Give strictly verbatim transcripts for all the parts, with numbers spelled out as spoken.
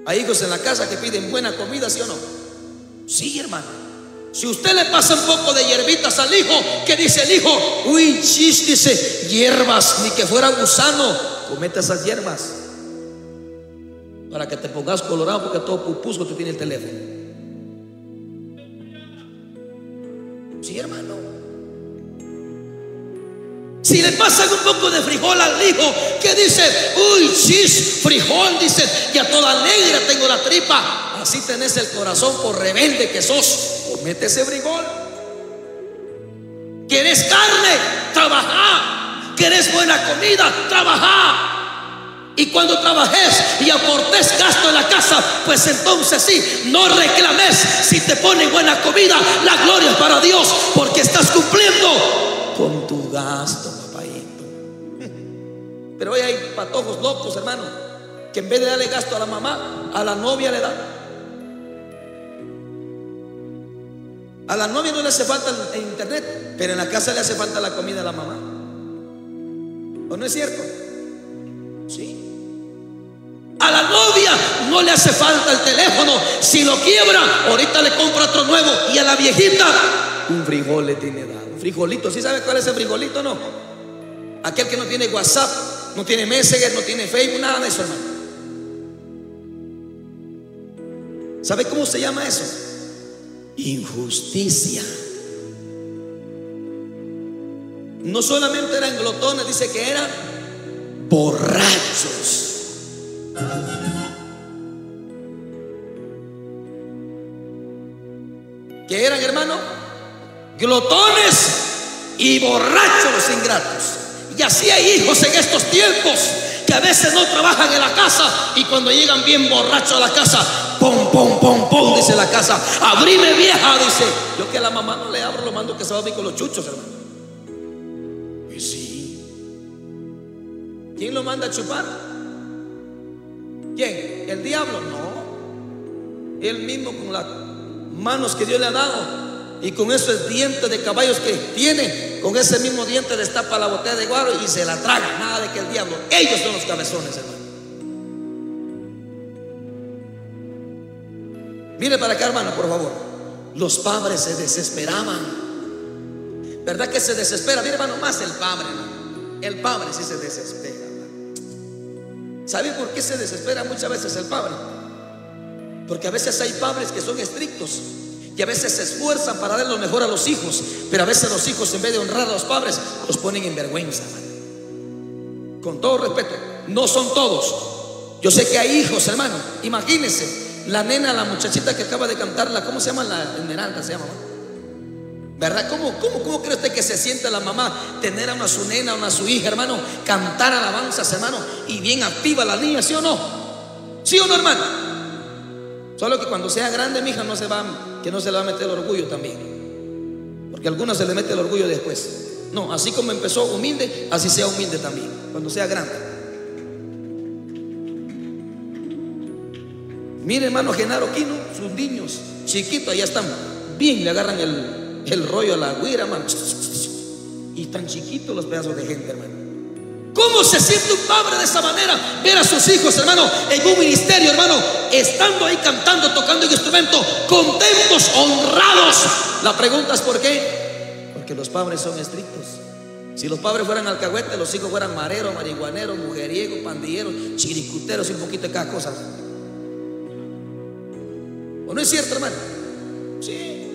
Hay hijos en la casa que piden buena comida, ¿sí o no? Sí, hermano. Si usted le pasa un poco de hierbitas al hijo, ¿qué dice el hijo? Uy, chis, dice, hierbas, ni que fuera gusano. Comete esas hierbas para que te pongas colorado, porque todo pupusco te tiene el teléfono. Sí, hermano. Si le pasan un poco de frijol al hijo, ¿qué dice? Uy, chis, frijol, dice, ya toda negra tengo la tripa. Así tenés el corazón por rebelde que sos. Comete ese frijol. ¿Quieres carne? Trabajá. ¿Quieres buena comida? Trabajá. Y cuando trabajes y aportes gasto en la casa, pues entonces sí, no reclames. Si te ponen buena comida, la gloria es para Dios, porque estás cumpliendo con tu gasto, papayito. Pero hoy hay patojos locos, hermano, que en vez de darle gasto a la mamá, a la novia le dan. A la novia no le hace falta el internet, pero en la casa le hace falta la comida a la mamá. ¿O no es cierto? Sí. A la novia no le hace falta el teléfono. Si lo quiebra, ahorita le compra otro nuevo. Y a la viejita, un frijol le tiene dado. Un frijolito. ¿Sí sabe cuál es el frijolito? No. Aquel que no tiene WhatsApp, no tiene Messenger, no tiene Facebook, nada de eso, hermano. ¿Sabe cómo se llama eso? Injusticia. No solamente eran glotones, dice que eran borrachos. Que eran, hermano, glotones y borrachos ingratos. Y así hay hijos en estos tiempos que a veces no trabajan en la casa, y cuando llegan bien borrachos a la casa, pom, pom, pom, pom, dice la casa, abrime vieja, dice. Yo que a la mamá no le abro, lo mando que se va a ver con los chuchos, hermano. Y sí. ¿Quién lo manda a chupar? ¿Quién? ¿El diablo? No. Él mismo, con las manos que Dios le ha dado, y con esos dientes de caballos que tiene, con ese mismo diente destapa la botella de guaro y se la traga. Nada de que el diablo. Ellos son los cabezones, hermano. Mire para acá, hermano, por favor. Los padres se desesperaban. ¿Verdad que se desespera? Mire, hermano, más el padre, hermano. El padre sí se desespera, hermano. ¿Sabe por qué se desespera muchas veces el padre? Porque a veces hay padres que son estrictos y a veces se esfuerzan para dar lo mejor a los hijos, pero a veces los hijos, en vez de honrar a los padres, los ponen en vergüenza, hermano. Con todo respeto, no son todos. Yo sé que hay hijos, hermano. Imagínense, la nena, la muchachita que acaba de cantarla, ¿cómo se llama? La Esmeralda se llama, ¿no? ¿Verdad? ¿Cómo, cómo, cómo cree usted que se siente la mamá tener a una su nena, a una su hija, hermano, cantar alabanzas, hermano, y bien activa la niña, ¿sí o no? ¿Sí o no, hermano? Solo que cuando sea grande, mi hija, no se va, que no se le va a meter el orgullo también, porque a algunos se le mete el orgullo después. No, así como empezó humilde, así sea humilde también cuando sea grande. Mire, hermano Genaro Quino, sus niños chiquitos ya están bien, le agarran el, el rollo a la güira, hermano, y están chiquitos los pedazos de gente, hermano. ¿Cómo se siente un padre de esa manera? Ver a sus hijos, hermano, en un ministerio, hermano, estando ahí cantando, tocando un instrumento, contentos, honrados. La pregunta es ¿por qué? Porque los padres son estrictos. Si los padres fueran alcahuetes, los hijos fueran mareros, marihuaneros, mujeriegos, pandilleros, chiricuteros y un poquito de cada cosa. ¿O no es cierto, hermano? Sí.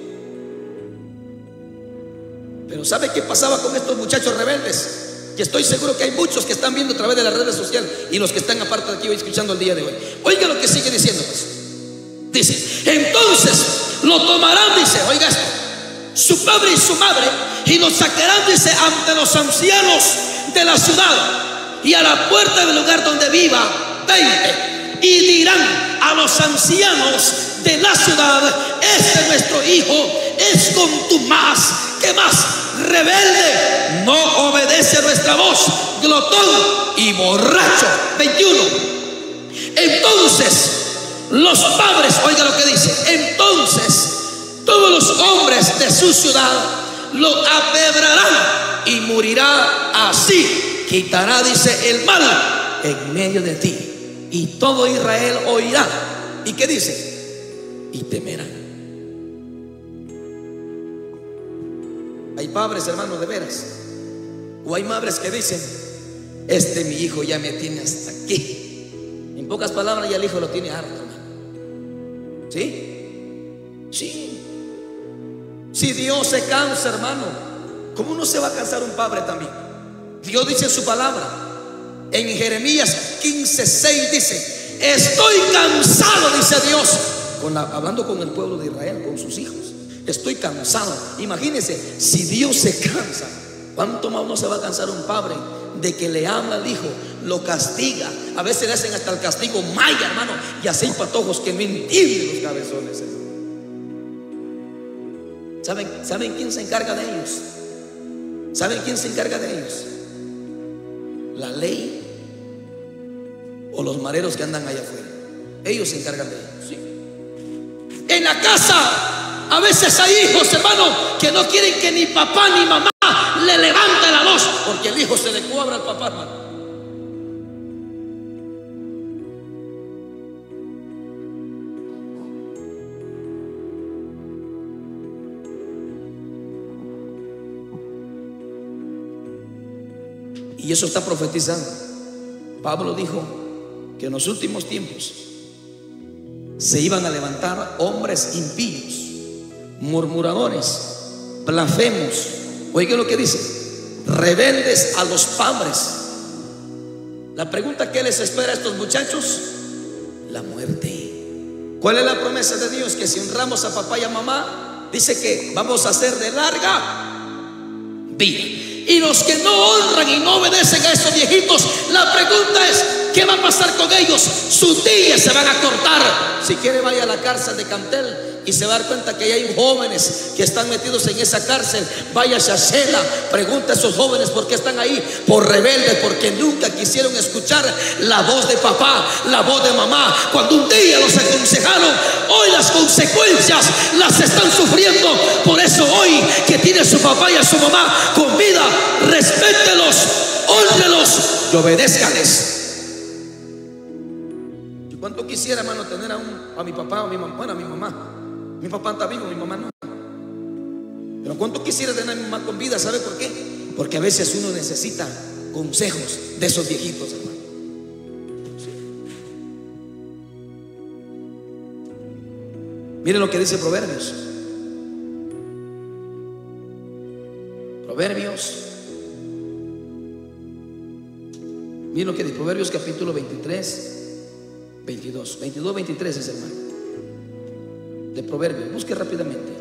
Pero ¿sabe qué pasaba con estos muchachos rebeldes? Que estoy seguro que hay muchos que están viendo a través de las redes sociales y los que están aparte de aquí hoy escuchando el día de hoy. Oiga lo que sigue diciendo, pues. Dice, entonces lo tomarán, dice, oiga esto, su padre y su madre, y lo sacarán, dice, ante los ancianos de la ciudad y a la puerta del lugar donde viva, veinte, y dirán a los ancianos de la ciudad, este nuestro hijo es contumaz, ¿qué más? Rebelde, no obedece nuestra voz, glotón y borracho. veintiuno. Entonces los padres, oiga lo que dice, entonces todos los hombres de su ciudad lo apedrarán y morirá así. Quitará, dice, el mal en medio de ti, y todo Israel oirá ¿Y qué dice? Y temerán. Hay padres, hermanos, de veras, o hay madres que dicen: este mi hijo ya me tiene hasta aquí. En pocas palabras, ya el hijo lo tiene harto, hermano. ¿Sí? Sí. Si Dios se cansa, hermano, ¿cómo no se va a cansar un padre también? Dios dice en su palabra, en Jeremías quince seis dice: estoy cansado, dice Dios, con la, hablando con el pueblo de Israel, con sus hijos. Estoy cansado. Imagínense, si Dios se cansa, ¿cuánto más no se va a cansar un padre de que le habla al hijo, lo castiga? A veces le hacen hasta el castigo maya, hermano, y así patojos que no entienden los cabezones, hermano. ¿Saben, ¿Saben quién se encarga de ellos? ¿Saben quién se encarga de ellos? La ley o los mareros que andan allá afuera. Ellos se encargan de ellos, ¿sí? En la casa a veces hay hijos, hermano, que no quieren que ni papá ni mamá le levante la voz, porque el hijo se le cuadra al papá, hermano. Y eso está profetizando. Pablo dijo que en los últimos tiempos se iban a levantar hombres impíos, murmuradores, blasfemos. Oiga lo que dice: rebeldes a los padres. La pregunta que les espera a estos muchachos: la muerte. ¿Cuál es la promesa de Dios? Que si honramos a papá y a mamá, dice que vamos a ser de larga vida. Y los que no honran y no obedecen a esos viejitos, la pregunta es: ¿qué va a pasar con ellos? Sus días se van a cortar. Si quiere, vaya a la cárcel de Cantel y se va a dar cuenta que hay jóvenes que están metidos en esa cárcel. Vaya a Shashela, pregunta a esos jóvenes por qué están ahí. Por rebeldes, porque nunca quisieron escuchar la voz de papá, la voz de mamá. Cuando un día los aconsejaron, hoy las consecuencias las están sufriendo. Por eso hoy que tiene a su papá y a su mamá con vida, respételos, honrelos y obedézcales. ¿Cuánto quisiera, hermano, tener a, un, a mi papá o a mi mamá? Bueno, a mi mamá. Mi papá está vivo, mi mamá no. Pero cuánto quisiera tener a mi mamá con vida. ¿Sabe por qué? Porque a veces uno necesita consejos de esos viejitos, hermano. Sí. Miren lo que dice Proverbios. Proverbios. Miren lo que dice Proverbios capítulo veintitrés. veintidós, veintidós, veintitrés es, hermano, de Proverbios. Busque rápidamente.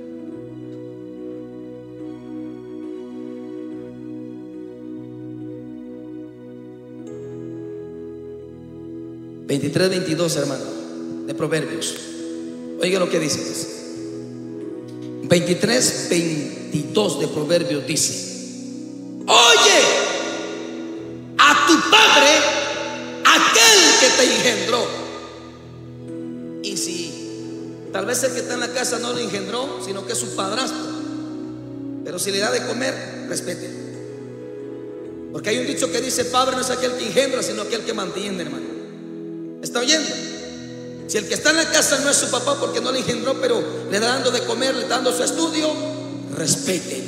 veintitrés, veintidós, hermano, de Proverbios. Oiga lo que dice, pues. veintitrés, veintidós de Proverbios dice: oye a tu padre, aquel que te engendró. Y si tal vez el que está en la casa no lo engendró, sino que es su padrastro, pero si le da de comer, respete. Porque hay un dicho que dice: padre no es aquel que engendra, sino aquel que mantiene, hermano. ¿Está oyendo? Si el que está en la casa no es su papá porque no le engendró, pero le da dando de comer, le está dando su estudio, respételo.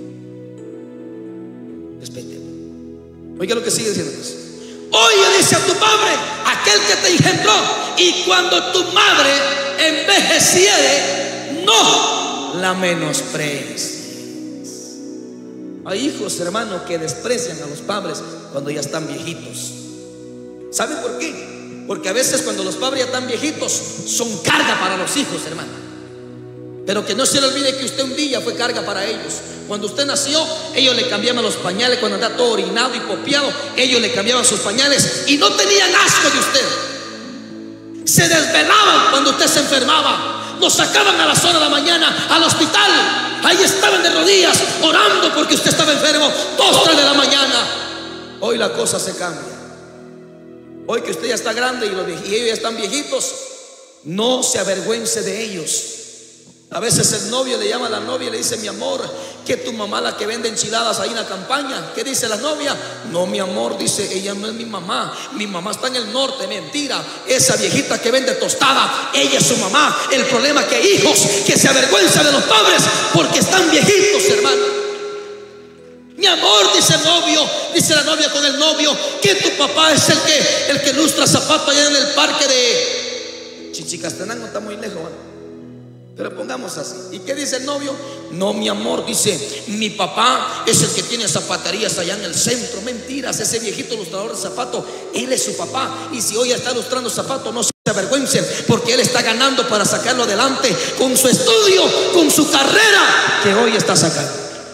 Respételo. Oiga lo que sigue diciendo, pues. Oye, dice a tu padre, aquel que te engendró, y cuando tu madre envejeciere, no la menosprecies. Hay hijos, hermanos, que desprecian a los padres cuando ya están viejitos. ¿Saben por qué? Porque a veces cuando los padres ya están viejitos, son carga para los hijos, hermano. Pero que no se le olvide que usted un día fue carga para ellos. Cuando usted nació, ellos le cambiaban los pañales. Cuando andaba todo orinado y copiado, ellos le cambiaban sus pañales y no tenían asco de usted. Se desvelaban cuando usted se enfermaba. Nos sacaban a las horas de la mañana al hospital. Ahí estaban de rodillas orando porque usted estaba enfermo. Dos, tres de la mañana. Hoy la cosa se cambia. Hoy que usted ya está grande y, los, y ellos ya están viejitos, no se avergüence de ellos. A veces el novio le llama a la novia y le dice: mi amor, que tu mamá la que vende enchiladas ahí en la campaña. ¿Qué dice la novia? No, mi amor, dice, ella no es mi mamá. Mi mamá está en el norte. Mentira. Esa viejita que vende tostada, ella es su mamá. El problema es que hay hijos que se avergüenzan de los padres porque están viejitos, hermano. Mi amor, dice el novio, dice la novia con el novio, que tu papá es el que, el que lustra zapatos allá en el parque de Chichicastenango. Está muy lejos, ¿eh? Pero pongamos así. ¿Y qué dice el novio? No, mi amor, dice, mi papá es el que tiene zapaterías allá en el centro. Mentiras, ese viejito ilustrador de zapatos, él es su papá. Y si hoy está ilustrando zapatos, no se avergüencen, porque él está ganando para sacarlo adelante con su estudio, con su carrera que hoy está sacando.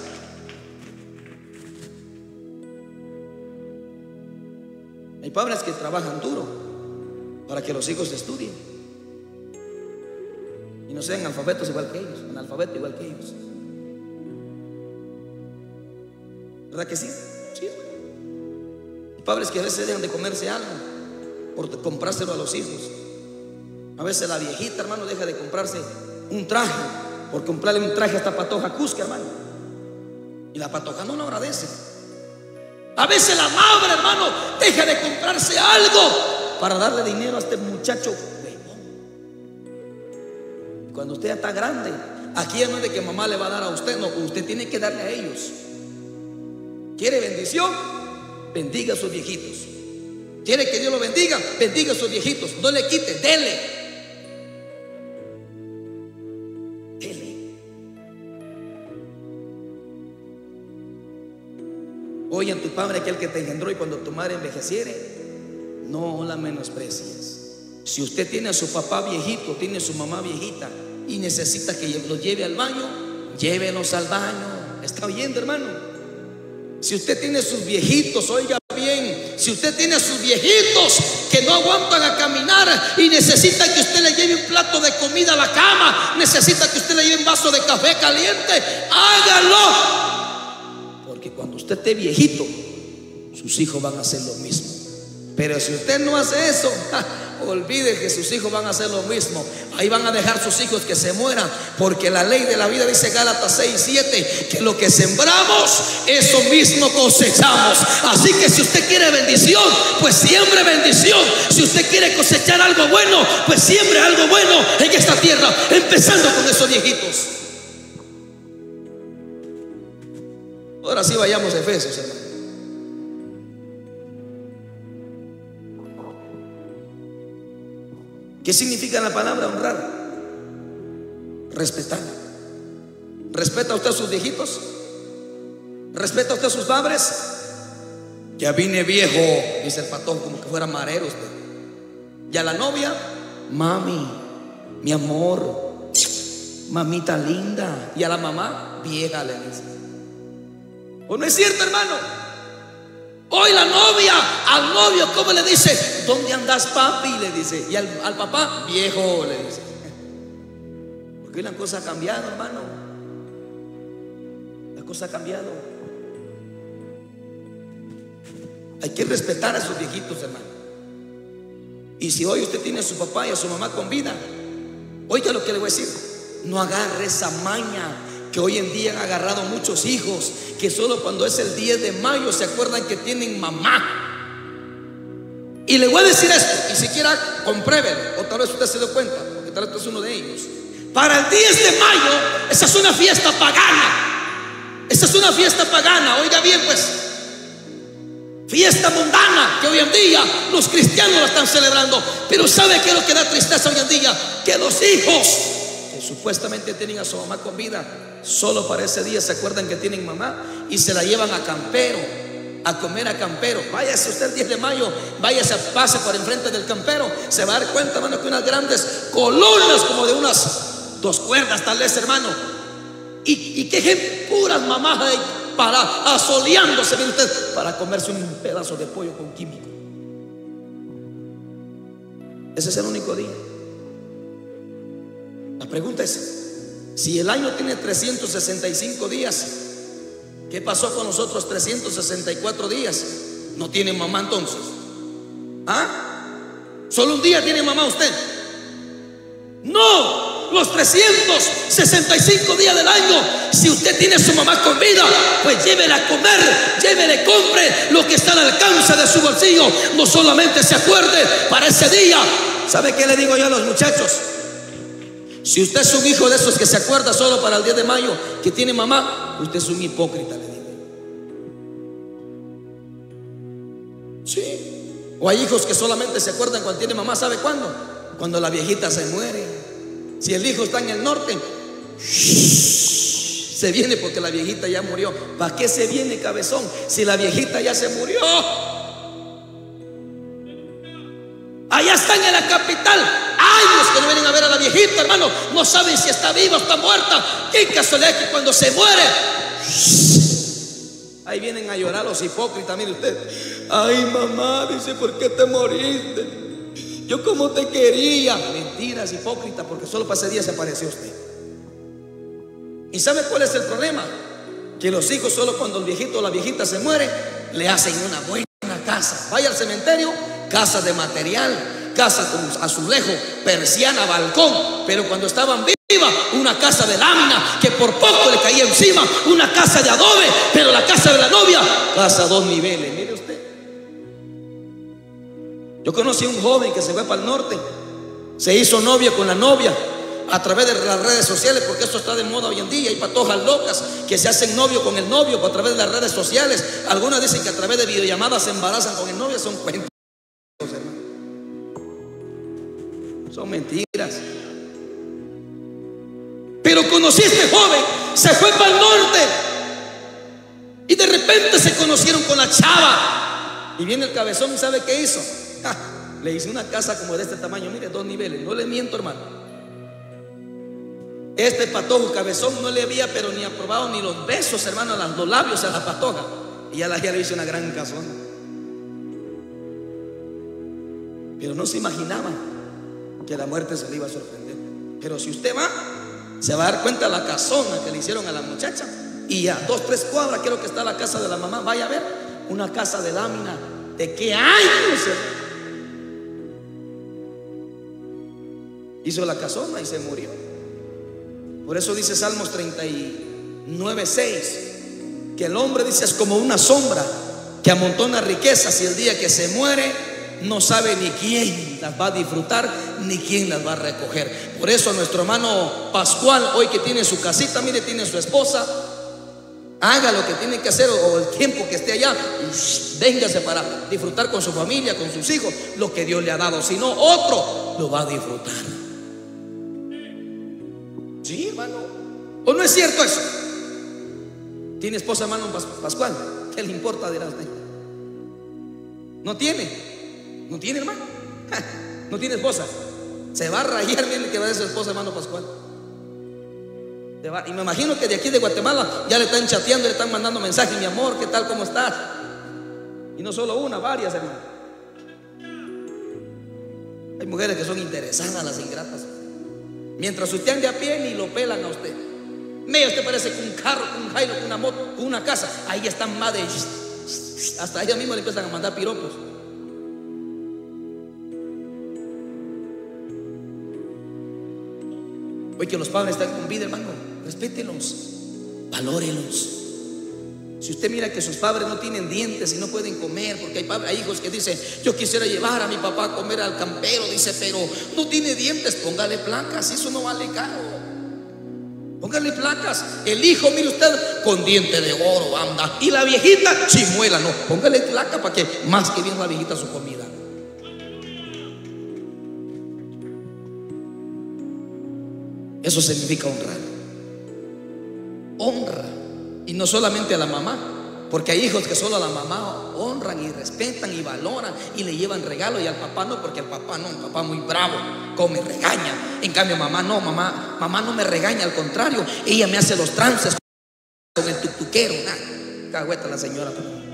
Hay padres que trabajan duro para que los hijos estudien y no sean alfabetos igual que ellos, analfabetos igual que ellos. ¿Verdad que sí? Sí. Hay padres que a veces dejan de comerse algo por comprárselo a los hijos. A veces la viejita, hermano, deja de comprarse un traje por comprarle un traje a esta patoja cusca, hermano, y la patoja no lo agradece. A veces la madre, hermano, deja de comprarse algo para darle dinero a este muchacho. Cuando usted ya está grande, aquí ya no es de que mamá le va a dar a usted, no, usted tiene que darle a ellos. ¿Quiere bendición? Bendiga a sus viejitos. ¿Quiere que Dios lo bendiga? Bendiga a sus viejitos. No le quite, dele. Dele. Oye a tu padre, aquel que te engendró, y cuando tu madre envejeciere, no la menosprecies. Si usted tiene a su papá viejito, tiene a su mamá viejita y necesita que los lleve al baño, llévelos al baño. ¿Está oyendo, hermano? Si usted tiene sus viejitos, oiga bien, si usted tiene a sus viejitos que no aguantan a caminar y necesita que usted le lleve un plato de comida a la cama, necesita que usted le lleve un vaso de café caliente, hágalo. Porque cuando usted esté viejito, sus hijos van a hacer lo mismo. Pero si usted no hace eso, ja, olvide que sus hijos van a hacer lo mismo. Ahí van a dejar sus hijos que se mueran, porque la ley de la vida dice, Gálatas seis, siete, que lo que sembramos, eso mismo cosechamos. Así que si usted quiere bendición, pues siembre bendición. Si usted quiere cosechar algo bueno, pues siembre algo bueno en esta tierra, empezando con esos viejitos. Ahora sí vayamos a Efesios, hermano. ¿Qué significa la palabra honrar? Respetar. ¿Respeta usted a sus viejitos? ¿Respeta usted a sus padres? Ya vine viejo, dice el patón, como que fuera marero usted. Y a la novia, mami, mi amor, mamita linda. Y a la mamá, vieja, le dice. ¿O no es cierto, hermano? Hoy la novia al novio, ¿cómo le dice? ¿Dónde andas, papi? Le dice. Y al, al papá, viejo, le dice. Porque la cosa ha cambiado, hermano. La cosa ha cambiado. Hay que respetar a sus viejitos, hermano. Y si hoy usted tiene a su papá y a su mamá con vida, oiga lo que le voy a decir: no agarre esa maña que hoy en día han agarrado muchos hijos, que solo cuando es el diez de mayo se acuerdan que tienen mamá. Y le voy a decir esto, y siquiera compruébelo, o tal vez usted se dio cuenta, porque tal vez usted es uno de ellos. Para el diez de mayo, esa es una fiesta pagana. Esa es una fiesta pagana, oiga bien pues. Fiesta mundana que hoy en día los cristianos la están celebrando. Pero ¿sabe qué es lo que da tristeza hoy en día? Que los hijos que supuestamente tienen a su mamá con vida, solo para ese día se acuerdan que tienen mamá y se la llevan a Campero, a comer a Campero. Váyase usted el diez de mayo, váyase, pase por enfrente del Campero, se va a dar cuenta, hermano, que unas grandes columnas como de unas dos cuerdas tal vez, hermano, y, y que gente, puras mamás ahí para asoleándose, ¿ve usted? Para comerse un pedazo de pollo con químico. Ese es el único día. La pregunta es, si el año tiene trescientos sesenta y cinco días, ¿qué pasó con los otros trescientos sesenta y cuatro días? ¿No tiene mamá entonces? ¿Ah? ¿Solo un día tiene mamá usted? No, los trescientos sesenta y cinco días del año. Si usted tiene a su mamá con vida, pues llévele a comer, llévele, compre lo que está al alcance de su bolsillo. No solamente se acuerde para ese día. ¿Sabe qué le digo yo a los muchachos? Si usted es un hijo de esos que se acuerda solo para el diez de mayo que tiene mamá, usted es un hipócrita, le digo. Sí. O hay hijos que solamente se acuerdan cuando tiene mamá. ¿Sabe cuándo? Cuando la viejita se muere. Si el hijo está en el norte, se viene porque la viejita ya murió. ¿Para qué se viene, cabezón, si la viejita ya se murió? Allá están en la capital, años que no vienen a ver a la viejita, hermano. No saben si está viva o está muerta. Qué casualidad que cuando se muere, ahí vienen a llorar los hipócritas. Mire usted, ay mamá, dice, ¿por qué te moriste? Yo como te quería. Mentiras, hipócrita, porque solo para ese día se apareció usted. ¿Y sabe cuál es el problema? Que los hijos solo cuando el viejito o la viejita se muere, le hacen una buena casa. Vaya al cementerio, casa de material, casa con azulejo, persiana, balcón. Pero cuando estaban vivas, una casa de lámina que por poco le caía encima, una casa de adobe. Pero la casa de la novia, casa a dos niveles. Mire usted, yo conocí a un joven que se fue para el norte, se hizo novio con la novia a través de las redes sociales, porque esto está de moda hoy en día. Hay patojas locas que se hacen novio con el novio a través de las redes sociales. Algunas dicen que a través de videollamadas se embarazan con el novio. Son cuentos, hermano. Son mentiras. Pero conocí a este joven, se fue para el norte y de repente se conocieron con la chava. Y viene el cabezón, ¿sabe qué hizo? Ja, le hice una casa como de este tamaño, mire, dos niveles. No le miento, hermano. Este patojo cabezón no le había pero ni aprobado ni los besos, hermano, los labios a la patoja. Y ya, la, ya le hizo una gran casona. Pero no se imaginaba que la muerte se le iba a sorprender. Pero si usted va, se va a dar cuenta de la casona que le hicieron a la muchacha. Y a dos, tres cuadras, creo que está la casa de la mamá. Vaya a ver, una casa de lámina. ¿De qué años? Hizo la casona y se murió. Por eso dice Salmos treinta y nueve, seis, que el hombre, dice, es como una sombra que amontona riquezas y el día que se muere no sabe ni quién las va a disfrutar ni quién las va a recoger. Por eso nuestro hermano Pascual, hoy que tiene su casita, mire, tiene su esposa, haga lo que tiene que hacer, o el tiempo que esté allá, véngase para disfrutar con su familia, con sus hijos, lo que Dios le ha dado. Si no, otro lo va a disfrutar. Sí, hermano. ¿O no es cierto eso? ¿Tiene esposa, hermano Pascual? ¿Qué le importa? Dirá usted. ¿No tiene? ¿No tiene, hermano? ¿No tiene esposa? Se va a rayar bien el que va a ser su esposa, hermano Pascual. Y me imagino que de aquí de Guatemala ya le están chateando, le están mandando mensajes: mi amor, ¿qué tal? ¿Cómo estás? Y no solo una, varias, hermano. Hay mujeres que son interesadas, las ingratas. Mientras usted ande a pie, ni lo pelan a usted. Medio usted parece con un carro, con un jailo, con una moto, con una casa. Ahí están más de... hasta a ella misma le empiezan a mandar piropos. Hoy que los padres están con vida, hermano, respételos, valórenlos. Si usted mira que sus padres no tienen dientes y no pueden comer, porque hay, padres, hay hijos que dicen: yo quisiera llevar a mi papá a comer al campero, dice, pero no tiene dientes, póngale placas, eso no vale caro. Póngale placas. El hijo, mire usted, con diente de oro anda, y la viejita chimuela, no, póngale placa para que más que bien la viejita su comida. Eso significa honrar. Honra. Y no solamente a la mamá, porque hay hijos que solo a la mamá honran y respetan y valoran y le llevan regalo, y al papá no, porque el papá no, un papá muy bravo, come, regaña. En cambio mamá no, mamá, mamá no me regaña, al contrario, ella me hace los trances con el tuctuquero. Nah, cagüeta la señora.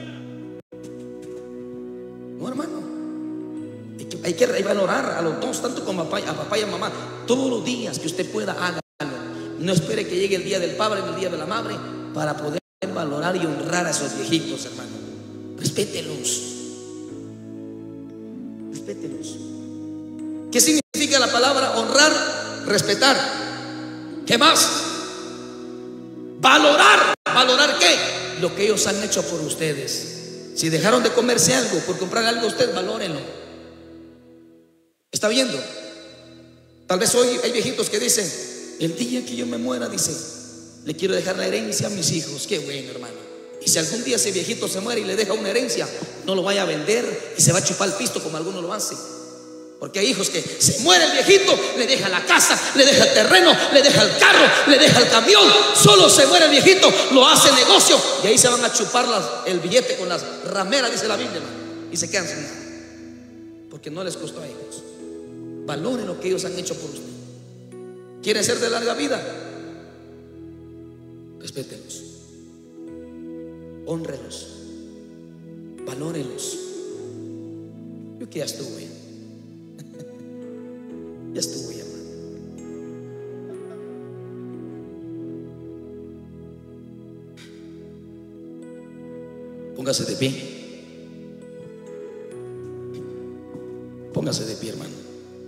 No, hermano, hay que, hay que valorar a los dos, tanto como a papá, a papá y a mamá. Todos los días que usted pueda, hágalo. No espere que llegue el día del padre ni el día de la madre para poder valorar y honrar a esos viejitos, hermano. Respételos. Respételos. ¿Qué significa la palabra honrar? Respetar. ¿Qué más? Valorar. ¿Valorar qué? Lo que ellos han hecho por ustedes. Si dejaron de comerse algo por comprar algo a usted, valórenlo. ¿Está viendo? Tal vez hoy hay viejitos que dicen: el día que yo me muera, dice, le quiero dejar la herencia a mis hijos. Qué bueno, hermano. Y si algún día ese viejito se muere y le deja una herencia, no lo vaya a vender y se va a chupar el pisto como algunos lo hacen. Porque hay hijos que se muere el viejito, le deja la casa, le deja el terreno, le deja el carro, le deja el camión. Solo se muere el viejito, lo hace negocio y ahí se van a chupar las, el billete con las rameras, dice la Biblia, y se quedan sin nada, porque no les costó a ellos. Valoren lo que ellos han hecho por usted. ¿Quieren ser de larga vida? Respétenlos, hónrenlos, valórenlos. Yo que ya estuve, ya estuve, hermano. Póngase de pie. Póngase de pie, hermano.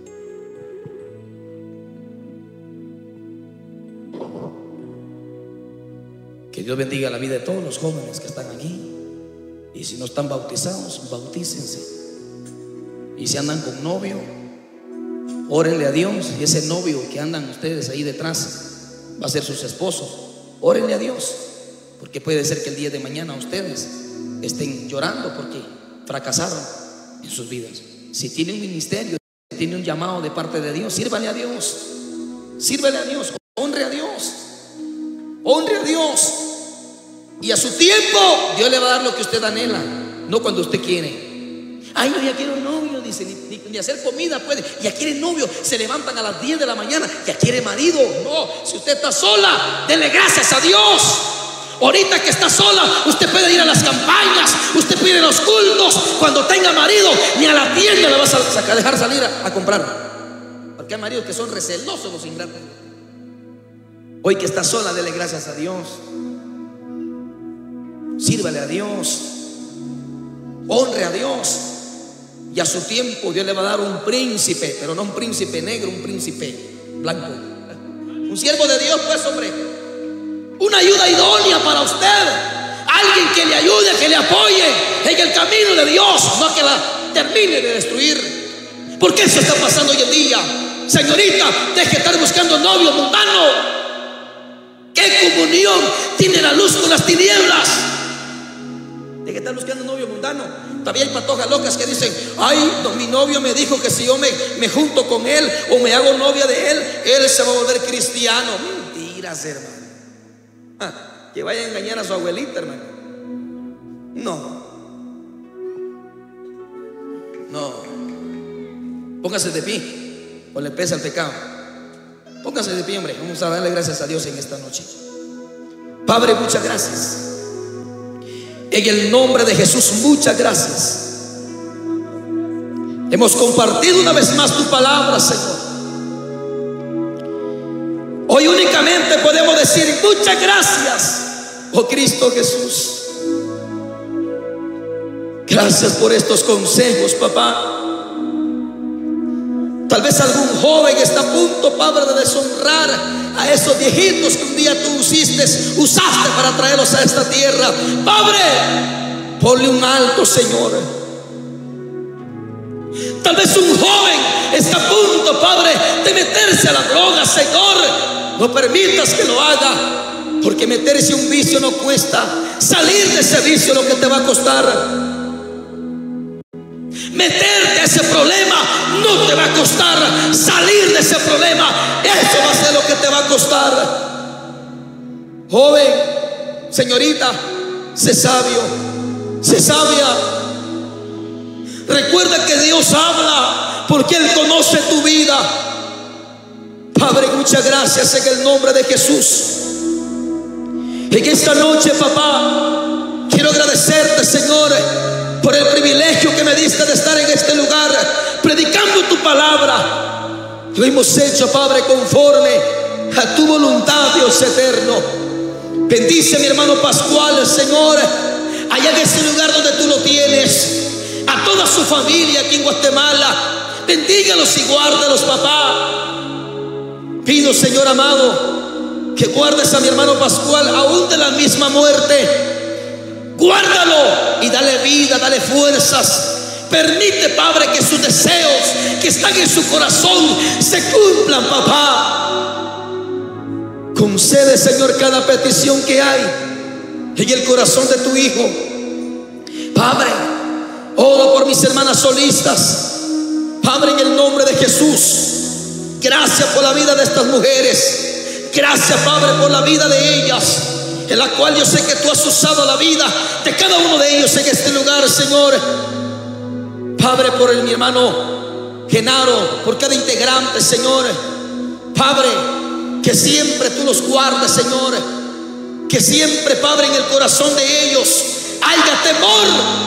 Que Dios bendiga la vida de todos los jóvenes que están aquí. Y si no están bautizados, bautícense. Y si andan con novio, órenle a Dios. Y ese novio que andan ustedes ahí detrás va a ser sus esposos. Órenle a Dios, porque puede ser que el día de mañana ustedes estén llorando porque fracasaron en sus vidas. Si tiene un ministerio, si tiene un llamado de parte de Dios, sírvale a Dios. Sírvale a Dios, honre a Dios. Honre a Dios. Y a su tiempo Dios le va a dar lo que usted anhela, no cuando usted quiere. Ay, no, ya quiero un novio, dice, ni, ni, ni hacer comida puede. Ya quiere novio, se levantan a las diez de la mañana, ya quiere marido. No, si usted está sola, dele gracias a Dios. Ahorita que está sola, usted puede ir a las campañas, usted puede ir a los cultos. Cuando tenga marido, ni a la tienda le vas a dejar salir a, a comprar, porque hay maridos que son recelosos, los ingratos. Hoy que está sola, dele gracias a Dios. Sírvale a Dios, honre a Dios. Y a su tiempo Dios le va a dar un príncipe, pero no un príncipe negro, un príncipe blanco. Un siervo de Dios, pues, hombre. Una ayuda idónea para usted. Alguien que le ayude, que le apoye en el camino de Dios, no que la termine de destruir. ¿Por qué eso está pasando hoy en día? Señorita, deje de estar buscando novio mundano. ¿Qué comunión tiene la luz con las tinieblas? ¿De qué están buscando un novio mundano? Todavía hay patojas locas que dicen: ay, no, mi novio me dijo que si yo me, me junto con él o me hago novia de él, él se va a volver cristiano. Mentiras, hermano. Ah, que vaya a engañar a su abuelita, hermano. No. No. Póngase de pie o le pesa el pecado. Póngase de pie, hombre. Vamos a darle gracias a Dios en esta noche. Padre, muchas gracias. En el nombre de Jesús, muchas gracias. Hemos compartido una vez más tu palabra, Señor. Hoy únicamente podemos decir muchas gracias, oh Cristo Jesús. Gracias por estos consejos, papá. Tal vez algún joven está a punto, Padre, de deshonrar a esos viejitos que un día tú usiste, usaste para traerlos a esta tierra. Padre, ponle un alto, Señor. Tal vez un joven está a punto, Padre, de meterse a la droga, Señor. No permitas que lo haga, porque meterse a un vicio no cuesta. Salir de ese vicio lo que te va a costar. Meterte a ese problema no te va a costar. Salir de ese problema, eso va a ser lo que te va a costar. Joven, señorita, sé sabio, sé sabia. Recuerda que Dios habla porque Él conoce tu vida. Padre, muchas gracias en el nombre de Jesús. En esta noche, papá, quiero agradecerte, Señor, por el privilegio que me diste de estar en este lugar predicando tu palabra. Lo hemos hecho, Padre, conforme a tu voluntad, Dios eterno. Bendice a mi hermano Pascual, Señor, allá en ese lugar donde tú lo tienes. A toda su familia aquí en Guatemala, bendígalos y guárdalos, papá. Pido, Señor amado, que guardes a mi hermano Pascual aún de la misma muerte. Guárdalo y dale vida, dale fuerzas. Permite, Padre, que sus deseos que están en su corazón se cumplan, papá. Concede, Señor, cada petición que hay en el corazón de tu hijo. Padre, oro por mis hermanas solistas, Padre, en el nombre de Jesús. Gracias por la vida de estas mujeres. Gracias, Padre, por la vida de ellas, en la cual yo sé que tú has usado la vida de cada uno de ellos en este lugar, Señor. Padre, por el, mi hermano Genaro, por cada integrante, Señor. Padre, que siempre tú los guardes, Señor. Que siempre, Padre, en el corazón de ellos haya temor.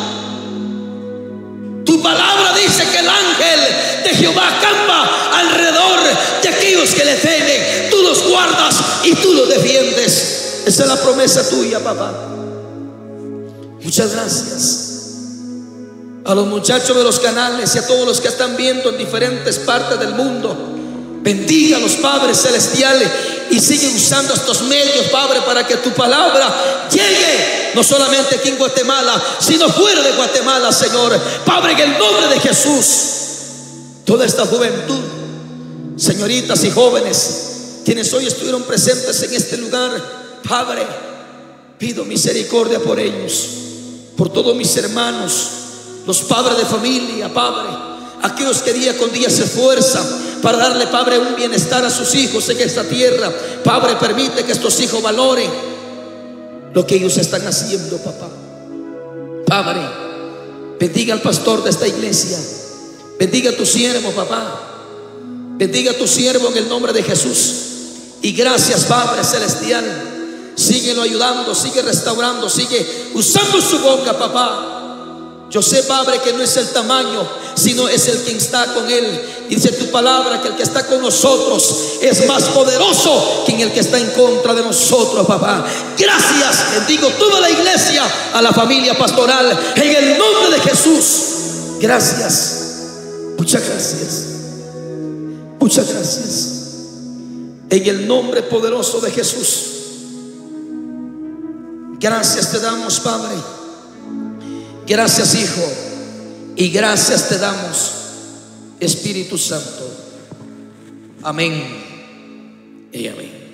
Tu palabra dice que el ángel de Jehová acampa alrededor de aquellos que le temen. Tú los guardas y tú los defiendes. Esa es la promesa tuya, papá. Muchas gracias. A los muchachos de los canales y a todos los que están viendo en diferentes partes del mundo, bendiga a los padres celestiales y sigue usando estos medios, Padre, para que tu palabra llegue no solamente aquí en Guatemala, sino fuera de Guatemala, Señor. Padre, en el nombre de Jesús, toda esta juventud, señoritas y jóvenes, quienes hoy estuvieron presentes en este lugar, Padre, pido misericordia por ellos, por todos mis hermanos, los padres de familia, Padre, aquellos que día con día se esfuerzan para darle, Padre, un bienestar a sus hijos en esta tierra. Padre, permite que estos hijos valoren lo que ellos están haciendo, papá. Padre, bendiga al pastor de esta iglesia. Bendiga a tu siervo, papá. Bendiga a tu siervo en el nombre de Jesús. Y gracias, Padre celestial. Síguelo ayudando, sigue restaurando, sigue usando su boca, papá. Yo sé, Padre, que no es el tamaño, sino es el quien está con él. Dice tu palabra que el que está con nosotros es más poderoso que el que está en contra de nosotros, papá. Gracias, bendigo toda la iglesia, a la familia pastoral, en el nombre de Jesús. Gracias, muchas gracias, muchas gracias. En el nombre poderoso de Jesús. Gracias te damos, Padre. Gracias, Hijo, y gracias te damos, Espíritu Santo. Amén y amén.